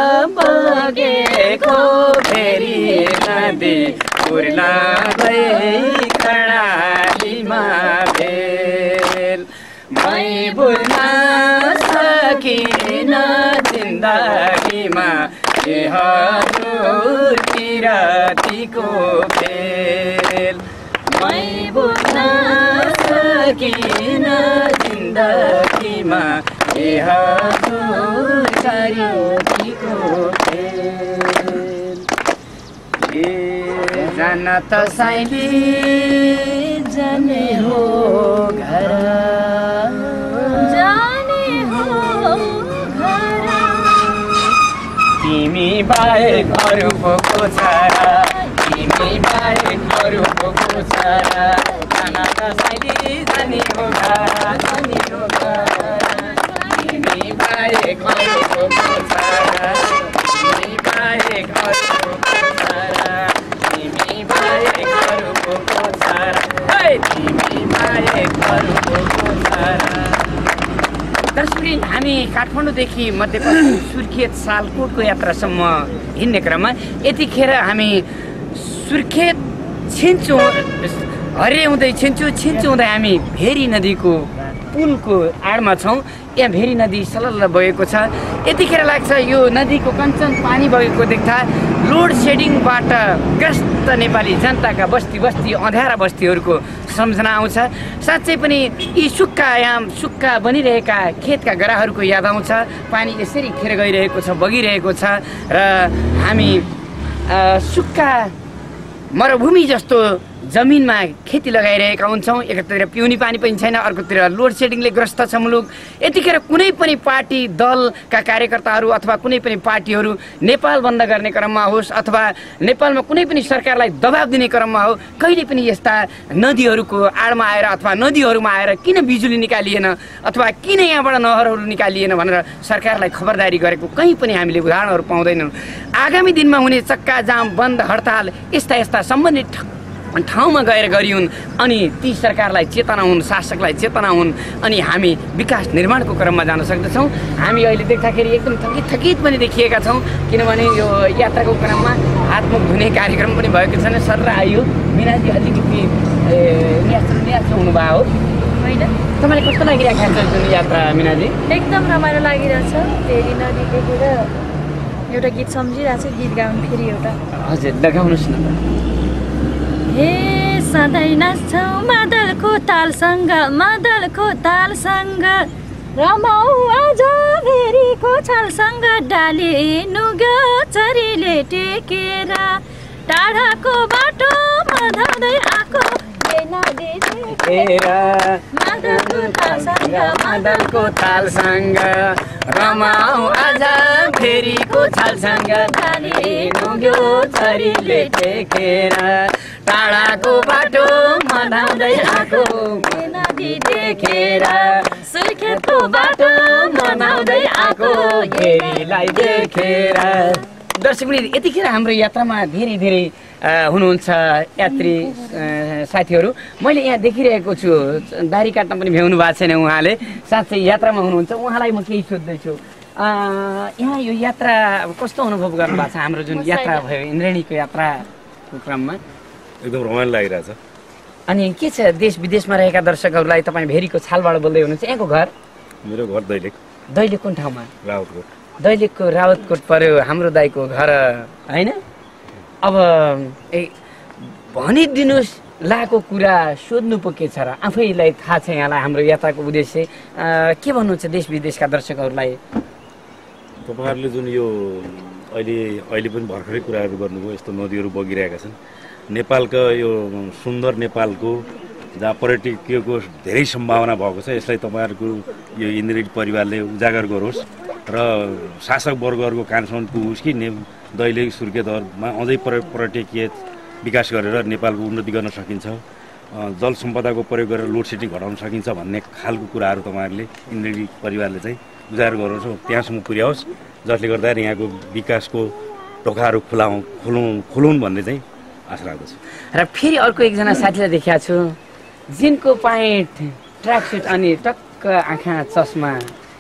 बगेको फेरि नदी पुर्ला गई कर्णालीमा भेल मै बुझ्न सकिन जिन्दगीमा हजुरतिरतीको भेल मै बुझ्न सकिन जिन्दगीमा जान त साइली जाने हो घर तिमी बाहेक अरू को छारा तिमी बाहेक अरू को छारा जान त साइली जाने हो घर तिमी बाहेक अरू को छारा तिमी बाहेक अरू को छारा तिमी बाहेक अरू को छारा तिमी बाहेक अरू को छारा। दर्शकवृन्द हामी काठमाडौँदेखि मध्यपश्चिम सुर्खेत सालकोटको यात्रासम्म हिँड्ने क्रममा यतिखेर हामी सुर्खेत छिन्चु हरे हुँदै छिन्चु हुँदै हामी भेरी नदीको पुलको आडमा छौँ। यहाँ भेरी नदी सलल्ल बगेको छ। यतिखेर लाग्छ यो नदीको कञ्चन पानी बगेको देख्दा लोड सेडिङबाट ग्रस्त नेपाली जनताका बस्ती अँध्यारा बस्तीहरूको सम्झना आउँछ। साँच्चै पनि यी सुक्खा बनिरहेका खेतका गराहरूको याद आउँछ। पानी यसरी खेर गइरहेको छ, बगिरहेको छ र हामी सुक्खा मरुभूमि जस्तो जमिनमा खेती लगाइरहेका हुन्छौँ। एकातिर पिउने पानी पनि छैन, अर्कोतिर लोड सेडिङले ग्रस्त छ मुलुक। यतिखेर कुनै पनि पार्टी दलका कार्यकर्ताहरू अथवा कुनै पनि पार्टीहरू नेपाल बन्द गर्ने क्रममा होस् अथवा नेपालमा कुनै पनि सरकारलाई दबाब दिने क्रममा हो, कहिले पनि यस्ता नदीहरूको आडमा आएर अथवा नदीहरूमा आएर किन बिजुली निकालिएन अथवा किन यहाँबाट नहरहरू निकालिएन भनेर सरकारलाई खबरदारी गरेको कहीँ पनि हामीले उदाहरणहरू पाउँदैनौँ। आगामी दिनमा हुने चक्काजाम, बन्द, हडताल यस्ता सम्बन्धित ठाउँमा गएर गरिउन् अनि ती सरकारलाई चेतना हुन्, शासकलाई चेतना हुन् अनि हामी विकास निर्माणको क्रममा जान सक्दछौँ। हामी अहिले देख्दाखेरि एकदम थकित पनि देखिएका छौँ, किनभने यो यात्राको क्रममा हातमुख धुने कार्यक्रम पनि भएको छैन। सर आइयो मिनाजी अलिकति नियास हुनुभयो हो होइन? तपाईँलाई कस्तो लागिरहेको छ जुन यात्रा मिनाजी? एकदम रमाइलो लागिरहेछ। भेरी नदी देखेर एउटा गीत सम्झिरहेको छु, गीत गाउनु फेरि एउटा। हजुर लगाउनुहोस् न। हे सधैँ नाच्छौँ मादलको तालसँग रमाऊ आज भेरीको छालसँग डाली नुग्यो चरीले टेकेर टाढाको बाटो मधाउँदै आएको मादलको तालसँग रमाऊ आज भेरीको छालसँग डाली नुग्यो चरीले टेकेर टाढाको बाटो मनाउँदै आएको नदी देखेर सुर्खेतको बाटो मनाउँदै आएको हेरीलाई देखेर। दर्शकवृन्द, यतिखेर हाम्रो यात्रामा धेरै हुनुहुन्छ यात्री साथीहरू। मैले यहाँ देखिरहेको छु, दारी काट्न पनि भ्याउनु भएको छैन उहाँले, साँच्चै यात्रामा हुनुहुन्छ। उहाँलाई म केही सोध्दैछु, यहाँ यो यात्रा कस्तो अनुभव गर्नुभएको छ? हाम्रो जुन यात्रा भयो इन्द्रेणीको यात्राको क्रममा एकदम रमाइलो लागिरहेछ। अनि के छ, देश विदेशमा रहेका दर्शकहरूलाई तपाईँ भेरीको छालबाट बोल्दै हुनुहुन्छ? यहाँको घर? मेरो घर दैलेख। दैलेख कुन ठाउँमा? रावतकोट। दैलेखको रावतकोट पर्यो हाम्रो दाइको घर होइन? अब भनिदिनुहोस् लाको कुरा सोध्नु पो के छ र? आफैलाई थाहा छ यहाँलाई हाम्रो यात्राको उद्देश्य के भन्नुहुन्छ देश विदेशका दर्शकहरूलाई? तपाईँहरूले जुन यो अहिले पनि भर्खरै कुराहरू गर्नुभयो, यस्तो नदीहरू बगिरहेका छन्। नेपालको यो सुन्दर नेपालको जहाँ पर्यटकीयको धेरै सम्भावना भएको छ, यसलाई तपाईँहरूको यो इन्द्रेणी परिवारले उजागर गरोस् र शासक वर्गहरूको कानसम्म पुगोस् कि दैलेख सुर्खेतहरूमा अझै पर्यटकीय विकास गरेर नेपालको उन्नति गर्न सकिन्छ, जल सम्पदाको प्रयोग गरेर लोड सेडिङ घटाउन सकिन्छ भन्ने खालको कुराहरू तपाईँहरूले इन्द्रेणी परिवारले चाहिँ उजागर गरोस्, त्यहाँसम्म पुर्याओस्, जसले गर्दा यहाँको विकासको ढोकाहरू खुलाउन् भन्ने चाहिँ आशा राख्दछु। र फेरि अर्को एकजना साथीलाई देखेको छु, जिनको प्यान्ट ट्र्याकसुट अनि टक्क आँखा चस्मा,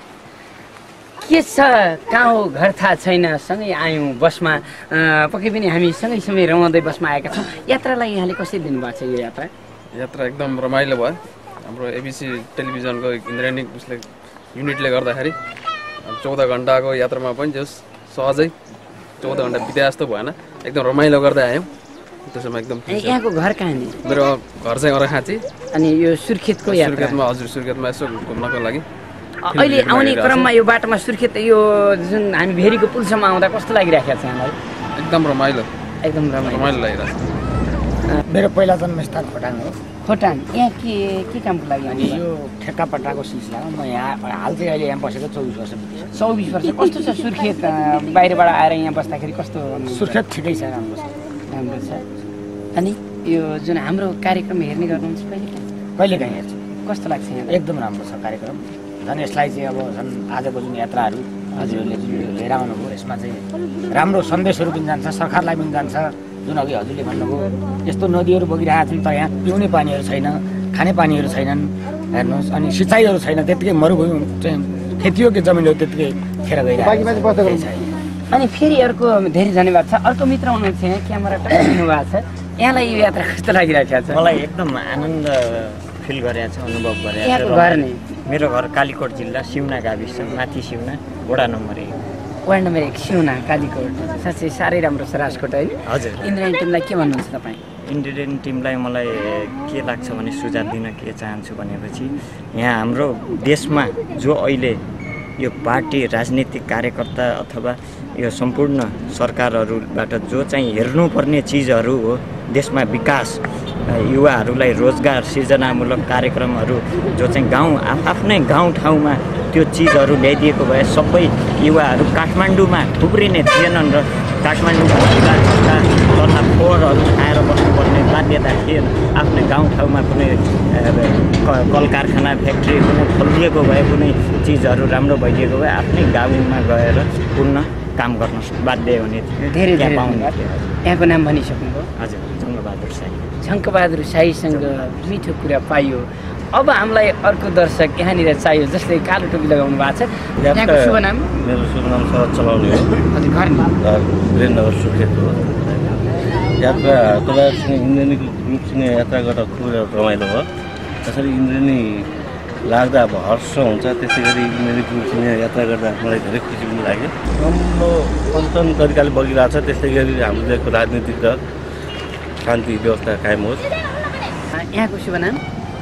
के छ कहाँ हो घर थाहा छैन, सँगै आयौँ बसमा, पक्कै पनि हामी सँगै रमाउँदै बसमा आएका छौँ। यात्रालाई यहाँले कसरी दिनुभएको छ? यो यात्रा एकदम रमाइलो भयो। हाम्रो एबिसी टेलिभिजनको इन्द्रेणी युनिटले गर्दाखेरि 14 घन्टाको यात्रामा पनि जस सहजै 14 घन्टा बिते जस्तो भएन, एकदम रमाइलो गर्दै आयौँ। त्यसमा एकदम यहाँको घर कहाँनिर? मेरो घर चाहिँ अरखाँची। अनि यो सुर्खेतको यात्रा? सुर्खेतमा यसो घुम्नको लागि अहिले आउने क्रममा यो बाटोमा सुर्खेत यो जुन हामी भेरीको पुलसम्म आउँदा कस्तो लागिरहेको छ यहाँलाई? एकदम रमाइलो लागिरहेको छ। मेरो पहिला जन्मस्थान खोटाङ हो। खोटाङ यहाँ के कामको लागि? अनि यो ठेक्कापट्टाको सिलसिलामा म यहाँ हाल चाहिँ अहिले यहाँ बसेको 24 वर्ष बित्यो। 24 वर्ष। कस्तो छ सुर्खेत? बाहिरबाट आएर यहाँ बस्दाखेरि कस्तो? सुर्खेत ठिकै छ, राम्रो छ। अनि यो जुन हाम्रो कार्यक्रम हेर्ने गर्नुहुन्छ कहिलेकाहीँ हेर्छु। कस्तो लाग्छ यहाँ? एकदम राम्रो छ कार्यक्रम। झन् यसलाई चाहिँ अब झन् आजको जुन यात्राहरू हजुरहरूले जुन लिएर आउनुभयो, यसमा चाहिँ राम्रो सन्देशहरू पनि जान्छ, सरकारलाई पनि जान्छ। जुन अघि हजुरले भन्नुभयो यस्तो नदीहरू बगिरहेका छन् तर यहाँ पिउने पानीहरू छैन, खाने पानीहरू छैनन् हेर्नुहोस्, अनि सिँचाइहरू छैन, त्यत्तिकै मरुभूमि चाहिँ खेतीयोग्य जमिनहरू त्यत्तिकै खेर गइरहेको छ। अनि फेरि अर्को धेरै धन्यवाद छ। अर्को मित्र हुनुहुन्छ यहाँ क्यामेरा टक्किनु भएको छ, यहाँलाई यो यात्रा कस्तो लागिरहेको छ? मलाई एकदम आनन्द फिल गरेको छ, अनुभव गरेको छ। यहाँको घर नि? मेरो घर कालीकोट जिल्ला सिउना गाविस, माथि सिउना, वडा number 1। Ward number 1 Siuna Kalikot. साँच्चै साह्रै राम्रो छ राजकोट होइन? हजुर। इन्द्रायणी टिमलाई के भन्नुहुन्छ तपाईँ? इन्डियन टिमलाई मलाई के लाग्छ भने सुझाव दिन के चाहन्छु भनेपछि यहाँ हाम्रो देशमा जो अहिले यो पार्टी राजनीतिक कार्यकर्ता अथवा यो सम्पूर्ण सरकारहरूबाट जो चाहिँ हेर्नुपर्ने चिजहरू हो, देशमा विकास, युवाहरूलाई रोजगार सृजनामूलक कार्यक्रमहरू जो चाहिँ आफ्नै गाउँठाउँमा त्यो चिजहरू ल्याइदिएको भए सबै युवाहरू काठमाडौँमा थुप्रिने थिएनन् र काठमाडौँमा तथा फोहोरहरू खाएर बस्नुपर्ने बाध्यता थिएन। आफ्नै गाउँठाउँमा कुनै कल कारखाना फ्याक्ट्री कुनै खोलिएको भए, कुनै चिजहरू राम्रो भइदिएको भए आफ्नै गाउँमा गएर पुनः काम गर्न बाध्य हुने थियो। धेरै पाउनु। यहाँको नाम भनिसक्नुभयो? हजुर, झङ्कबहादुर साई। झङ्कबहादुर साईसँग मिठो कुरा पाइयो। अब हामीलाई अर्को दर्शक यहाँनिर चाहियो, जस्तै कालो टोपी लगाउनु भएको छ। यहाँको शुभ नाम? मेरो शुभ नाम शरद चलाउने हो। हजुर, घर वीरेन्द्रनगर सुर्खेत हो। यात्रा तपाईँहरूसँग इन्द्रेणी ग्रुपसँग यात्रा गर्दा खुब रमाइलो भयो। त्यसरी इन्द्रेणी लाग्दा अब हर्ष हुन्छ, त्यसै गरी इन्द्रेणी ग्रुपसँग यात्रा गर्दा मलाई धेरै खुसी पनि लाग्यो। राम्रो सन्तन तरिकाले बगिरहेको छ, त्यस्तै गरी हाम्रो देशको राजनीतिक र शान्ति व्यवस्था कायम होस्। यहाँको शुभ नाम?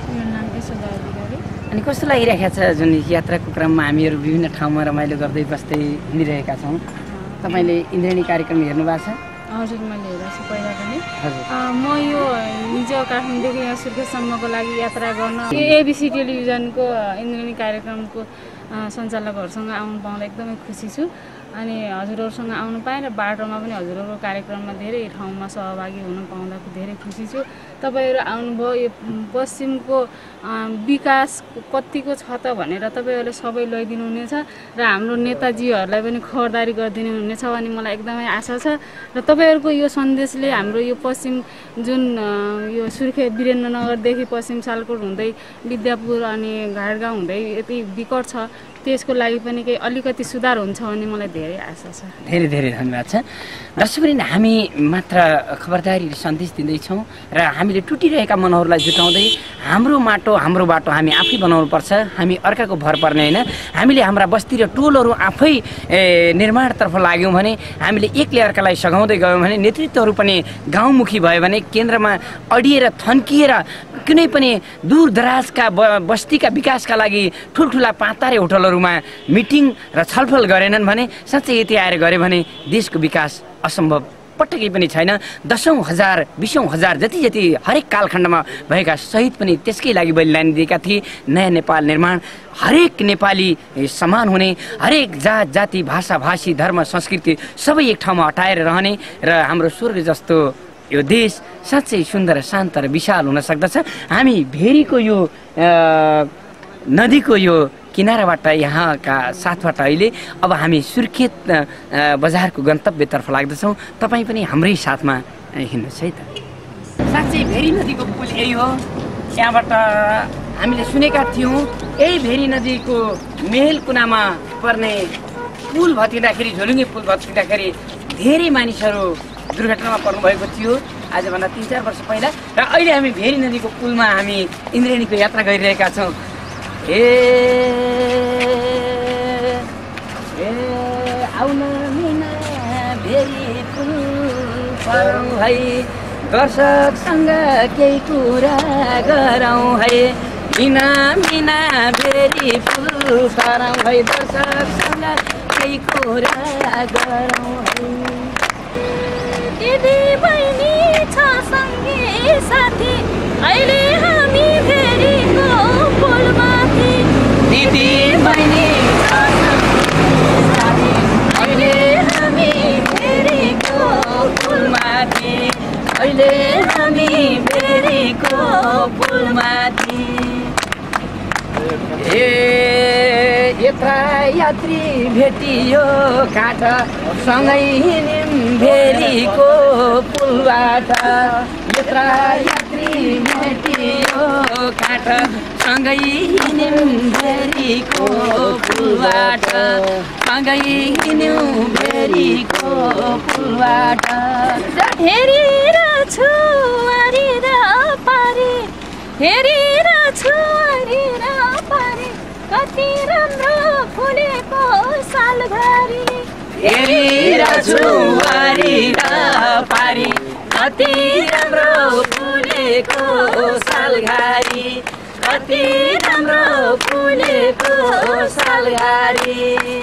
अनि कस्तो लागिरहेको छ जुन यात्राको क्रममा हामीहरू विभिन्न ठाउँमा रमाइलो गर्दै बस्दै हिँडिरहेका छौँ? तपाईँले इन्द्रेणी कार्यक्रम हेर्नु भएको छ? हजुर, मैले हेरेको छु पहिला पनि। म यो हिजो काठमाडौँदेखि यहाँ सुर्खेतसम्मको लागि यात्रा गर्न एबिसी टेलिभिजनको इन्द्रेणी कार्यक्रमको सञ्चालकहरूसँग आउनु पाउँदा एकदमै खुसी छु। अनि हजुरहरूसँग आउनु पाएँ र बाटोमा पनि हजुरहरूको कार्यक्रममा धेरै ठाउँमा सहभागी हुन पाउँदा धेरै खुसी छु। तपाईँहरू आउनुभयो, यो पश्चिमको विकास कतिको छ त भनेर तपाईँहरूले सबै ल्याइदिनु हुनेछ र हाम्रो नेताजीहरूलाई पनि खबरदारी गरिदिनु हुनेछ भन्ने मलाई एकदमै आशा छ। र तपाईँहरूको यो सन्देशले हाम्रो यो पश्चिम जुन यो सुर्खेत वीरेन्द्रनगरदेखि पश्चिम सालकोट हुँदै विद्यापुर अनि घाटगाउँ हुँदै यति विकट छ, त्यसको लागि पनि केही अलिकति सुधार हुन्छ भन्ने मलाई धेरै आशा छ। धेरै धेरै धन्यवाद छ। दर्शकवृन्द, हामी मात्र खबरदारी सन्देश दिँदैछौँ र हामीले टुटिरहेका मनहरूलाई जुटाउँदै हाम्रो माटो हाम्रो बाटो हामी आफै बनाउनुपर्छ। हामी अर्काको भर पर्ने होइन। हामीले हाम्रा बस्ती र टोलहरू आफै निर्माणतर्फ लाग्यौँ भने, हामीले एकले अर्कालाई सघाउँदै गयौँ भने, नेतृत्वहरू पनि गाउँमुखी भयो भने, केन्द्रमा अडिएर थन्किएर कुनै पनि दूरदराजका बस्तीका विकासका लागि ठुल्ठुला पातारे होटलहरूमा मिटिङ र छलफल गरेनन् भने, साँच्चै यति आएर गऱ्यो भने देशको विकास असम्भव पटक्कै पनि छैन। 10,000 हजार 20,000 हजार जति हरेक कालखण्डमा भएका शहीद पनि त्यसकै लागि बलिदान दिएका थिए। नयाँ नेपाल निर्माण, हरेक नेपाली समान हुने, हरेक जात जाति भाषा भाषी धर्म संस्कृति सबै एक ठाउँमा हटाएर रहने र हाम्रो स्वर्ग जस्तो यो देश साँच्चै सुन्दर शान्त र विशाल हुन सक्दछ। हामी भेरीको यो नदीको यो किनाराबाट यहाँका साथबाट अहिले अब हामी सुर्खेत बजारको गन्तव्यतर्फ लाग्दछौँ। तपाईँ पनि हाम्रै साथमा हिँड्नुहोस् है त। साँच्चै भेरी नदीको पुल यही हो। यहाँबाट हामीले सुनेका थियौँ यही भेरी नदीको मेल कुनामा पर्ने पुल भत्किँदाखेरि, झोलुङ्गे पुल भत्किँदाखेरि धेरै मानिसहरू दुर्घटनामा पर्नुभएको थियो आजभन्दा 3-4 वर्ष पहिला। र अहिले हामी भेरी नदीको पुलमा हामी इन्द्रेणीको यात्रा गरिरहेका छौँ। आउन मिना भेरी पुल परौँ है, दर्शकसँग केही कुरा गरौँ है। मिना मिना भेरी पुल परौँ है, दर्शकसँग केही कुरा गरौँ है। दिदी बहिनी छ सँगै साथी, अहिले हामी भेरीको पुलमाथि। दिदी बहिनी छ साथी, अहिले हामी भेरीको पुलमाथि। अहिले हामी भेरीको पुलमाथि। यता यात्री भेटियो काठ, सँगै हिँड्यौँ भेरीको पुलबाट। यता यात्री भेटियो काठ सँगै हिँड्यौँ भेरीको पुलबाट सँगै हिँड्यौँ भेरीको पुलबाट हेरिरहेछु अरी र पारी हेरिरहेछु अरी र पारी कति राम्रो फुलेको सालघारी हेरिरहेछु अरी र पारी कति राम्रो फुलेको सालघारी कति राम्रो फुलेको सालघारी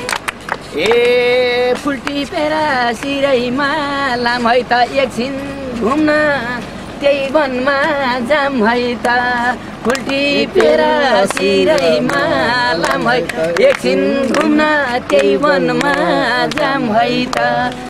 ए फुल टिपेर सिरैमा लाम है त एकछिन घुम्न त्यही वनमा जाम है त फुल टिपेर सिरैमा लाम है एकछिन घुम्न त्यही वनमा जाम है त